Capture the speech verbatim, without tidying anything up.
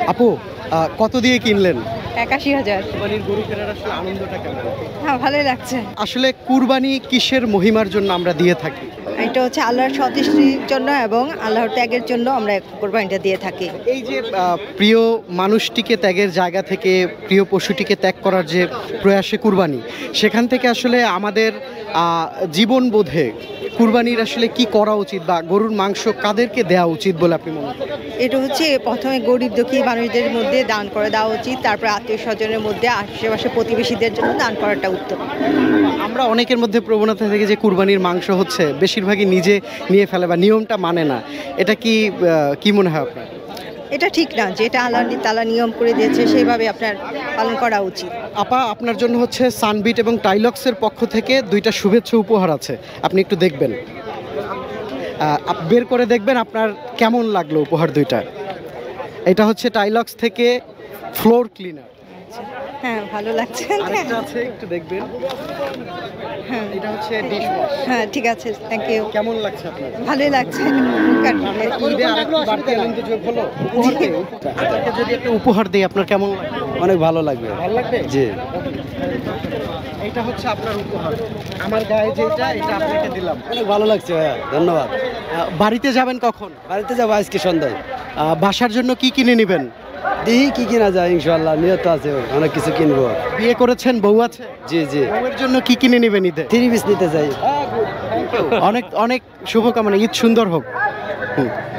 আপু আহ, কত দিয়ে কিনলেন? একাশি হাজার। কুরবানির গরু কেনার আসলে আনন্দটা কেমন? হ্যাঁ, ভালোই লাগছে। আসলে কুরবানি কিসের মহিমার জন্য আমরা দিয়ে থাকি? এটা হচ্ছে আল্লাহর সন্তুষ্টির জন্য এবং আল্লাহর ত্যাগের জন্য আমরা কোরবানিটা দিয়ে থাকি। এই যে আহ, প্রিয় মানুষটিকে ত্যাগের জায়গা থেকে প্রিয় পশুটিকে ত্যাগ করার যে প্রয়াসে কুরবানি, সেখান থেকে আসলে আমাদের আহ, জীবনবোধে কুরবানির আসলে কি করা উচিত বা গরুর মাংস কাদেরকে দেওয়া উচিত বলে আপনি মনে করেন? এটা হচ্ছে প্রথমে গরিব দুঃখী মানুষদের মধ্যে দান করে দেওয়া উচিত, তারপর আত্মীয় স্বজনের মধ্যে, আশেপাশে প্রতিবেশীদের জন্য দান করাটা উত্তম। আমরা অনেকের মধ্যে প্রবণতা থেকে যে কুরবানির মাংস হচ্ছে বেশিরভাগই নিজে নিয়ে ফেলে বা নিয়মটা মানে না, এটা কি আহ, কি মনে হয় আপনার? এটা ঠিক না, যেটা আল্লাহ তাআলা নিয়ম করে দিয়েছে সেইভাবে আপনার পালন করা উচিত। আপা, আপনার জন্য হচ্ছে সানবিট এবং টাইলক্সের পক্ষ থেকে দুইটা শুভেচ্ছা উপহার আছে, আপনি একটু দেখবেন, আহ, আপ- বের করে দেখবেন আপনার কেমন লাগলো উপহার দুইটা। এটা হচ্ছে টাইলক্স থেকে ফ্লোর ক্লিনার, হ্যাঁ, ভালো লাগছে। আরেকটা আছে একটু দেখবেন, হ্যাঁ, এটা হচ্ছে ডিশ ওয়াশ। হ্যাঁ, ঠিক আছে, থ্যাংক ইউ। কেমন লাগছে আপনার? ভালোই লাগছে। আপনার কি ঈদে আরেকটু বাড়তি আনন্দ যোগ হলো? উপহার দিয়ে, আপনাকে যদি একটা উপহার দিই আপনার কেমন লাগবে? অনেক ভালো লাগবে। ভালো লাগবে? জি। এটা হচ্ছে আপনার উপহার, আমার গায়ে যেটা, এটা আপনাকে দিলাম। অনেক ভালো লাগছে ভাইয়া, ধন্যবাদ। আহ, বাড়িতে যাবেন কখন? বাড়িতে যাবো আজকে সন্ধ্যায়। আহ, বাসার জন্য কি কিনে নেবেন? দেখি কি কিনা যায়, ইনশাল্লাহ নিয়ত আছে অনেক কিছু কিনবো। বিয়ে করেছেন, বউ আছে? জি জি। বউয়ের জন্য কি কিনে নেবেন ঈদে? থ্রি পিস নিতে চাই। অনেক অনেক শুভকামনা, ঈদ সুন্দর হোক। হুম।